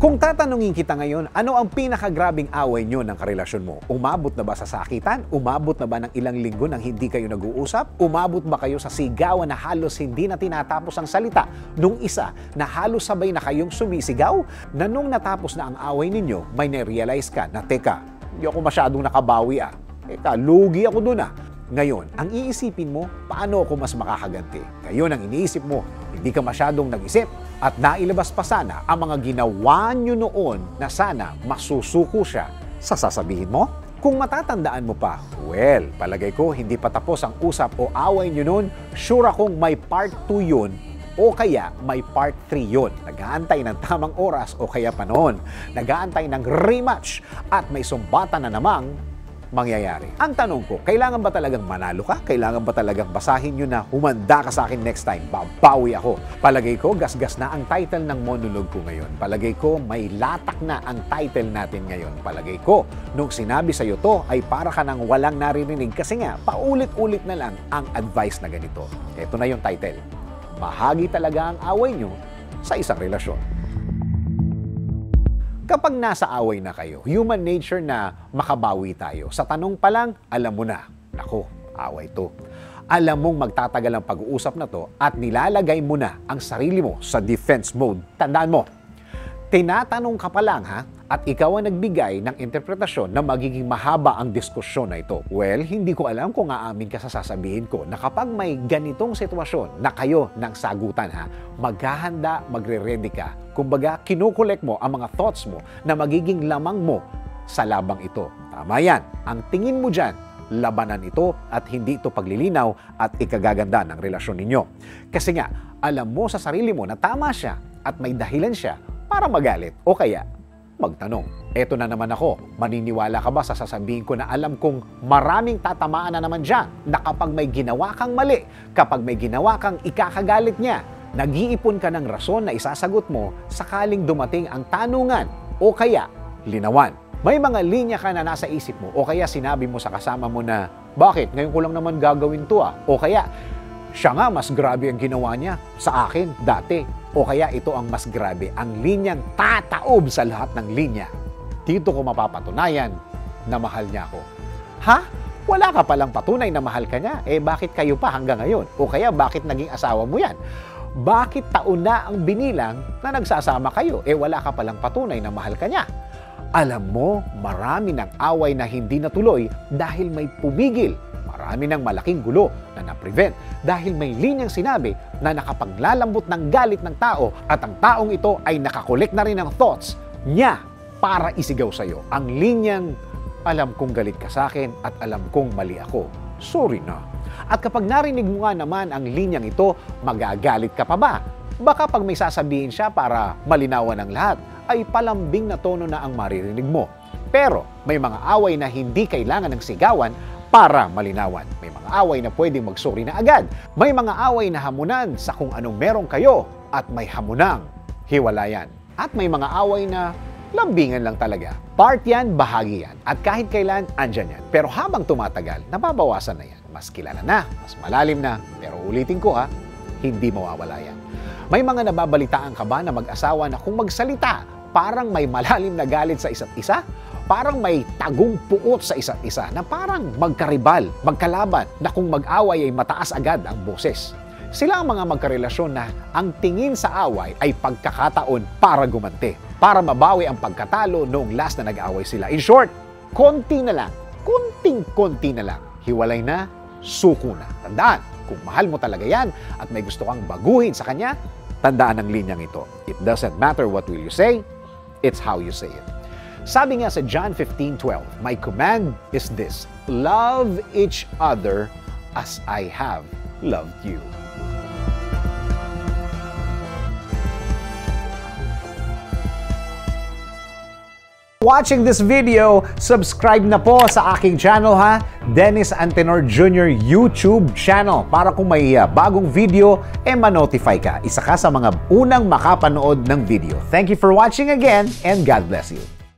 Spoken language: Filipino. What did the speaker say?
Kung tatanungin kita ngayon, ano ang pinakagrabing away nyo ng karelasyon mo? Umabot na ba sa sakitan? Umabot na ba ng ilang linggo nang hindi kayo nag-uusap? Umabot ba kayo sa sigawan na halos hindi na tinatapos ang salita? Nung isa na halos sabay na kayong sumisigaw? Na nung natapos na ang away ninyo, may na-realize ka na, teka, hindi ako masyadong nakabawi Teka, lugi ako dun Ngayon, ang iisipin mo, paano ako mas makakaganti? Ngayon ang iniisip mo, hindi ka masyadong nag-isip at nailabas pa sana ang mga ginawa nyo noon na sana masusuko siya sa sasabihin mo? Kung matatandaan mo pa, well, palagay ko hindi pa tapos ang usap o away nyo noon, sure akong may part 2 yun o kaya may part 3 yun. Nag-aantay ng tamang oras o kaya panahon. Nag-aantay ng rematch at may sumbatan na namang mangyayari. Ang tanong ko, kailangan ba talagang manalo ka? Kailangan ba talagang basahin nyo na humanda ka sa akin next time? Babawi ako. Palagay ko, gasgas na ang title ng monologue ko ngayon. Palagay ko, may latak na ang title natin ngayon. Palagay ko, nung sinabi sa'yo to, ay para ka nang walang naririnig kasi nga, paulit-ulit na lang ang advice na ganito. Ito na yung title. Bahagi talaga ang away nyo sa isang relasyon. Kapag nasa away na kayo, human nature na makabawi tayo. Sa tanong pa lang, alam mo na, nako, away to. Alam mong magtatagal ang pag-uusap na to at nilalagay mo na ang sarili mo sa defense mode. Tandaan mo, tinatanong ka pa lang at ikaw ang nagbigay ng interpretasyon na magiging mahaba ang diskusyon na ito. Well, hindi ko alam kung aamin ka sa sasabihin ko na kapag may ganitong sitwasyon na kayo ng sagutan maghahanda, magre-ready ka. Kumbaga, kinukolek mo ang mga thoughts mo na magiging lamang mo sa labang ito. Tama yan. Ang tingin mo dyan, labanan ito at hindi ito paglilinaw at ikagaganda ng relasyon ninyo. Kasi nga, alam mo sa sarili mo na tama siya at may dahilan siya para magalit o kaya magtanong. Eto na naman ako, maniniwala ka ba sa sasabihin ko na alam kong maraming tatamaan na naman dyan na kapag may ginawa kang mali, kapag may ginawa kang ikakagalit niya, nag-iipon ka ng rason na isasagot mo sakaling dumating ang tanungan o kaya linawan. May mga linya ka na nasa isip mo o kaya sinabi mo sa kasama mo na, bakit? Ngayon ko lang naman gagawin to O kaya, siya nga mas grabe ang ginawa niya sa akin dati. O kaya ito ang mas grabe, ang linyang tataob sa lahat ng linya. Dito ko mapapatunayan na mahal niya ako. Wala ka palang patunay na mahal ka niya. Bakit kayo pa hanggang ngayon? O kaya bakit naging asawa mo yan? Bakit taon na ang binilang na nagsasama kayo? Wala ka palang patunay na mahal ka niya. Alam mo, marami ng away na hindi natuloy dahil may pumigil. Marami ng malaking gulo na na-prevent dahil may linyang sinabi na nakapaglalambot ng galit ng tao at ang taong ito ay nakakolek na rin ng thoughts niya para isigaw sa'yo. Ang linyang, alam kong galit ka sa akin at alam kong mali ako. Sorry na. At kapag narinig mo nga naman ang linyang ito, magagalit ka pa ba? Baka pag may sasabihin siya para malinawan ang lahat, ay palambing na tono na ang maririnig mo. Pero may mga away na hindi kailangan ng sigawan para malinawan. May mga away na pwedeng magsorry na agad. May mga away na hamunan sa kung anong meron kayo at may hamunang hiwalayan. At may mga away na lambingan lang talaga. Part yan, bahagi yan. At kahit kailan, andyan yan. Pero habang tumatagal, nababawasan na yan. Mas kilala na, mas malalim na. Pero ulitin ko hindi mawawala yan. May mga nababalitaan ka ba na mag-asawa na kung magsalita, parang may malalim na galit sa isa't isa? Parang may tagong puot sa isa't isa na parang magkaribal, magkalaban na kung mag-away ay mataas agad ang boses. Sila ang mga magkarelasyon na ang tingin sa away ay pagkakataon para gumanti, para mabawi ang pagkatalo noong last na nag-away sila. In short, konti na lang, konting-konti na lang, hiwalay na, suko na. Tandaan, kung mahal mo talaga yan at may gusto kang baguhin sa kanya, tandaan ang linyang ito. It doesn't matter what will you say, it's how you say it. Sabi nga sa John 15:12, my command is this, love each other as I have loved you. Watching this video, subscribe na po sa aking channel Dennis Antenor Jr. YouTube channel para kung may bagong video, ma-notify ka. Isa ka sa mga unang makapanood ng video. Thank you for watching again and God bless you.